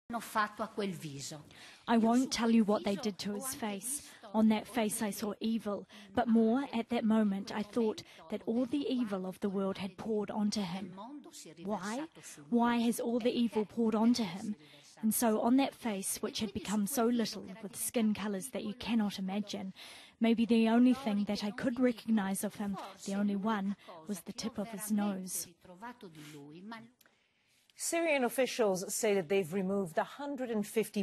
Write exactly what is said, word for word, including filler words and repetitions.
I won't tell you what they did to his face. On that face I saw evil, but more, at that moment, I thought that all the evil of the world had poured onto him. Why? Why has all the evil poured onto him? And so on that face, which had become so little, with skin colours that you cannot imagine, maybe the only thing that I could recognise of him, the only one, was the tip of his nose. Syrian officials say that they've removed one hundred fifty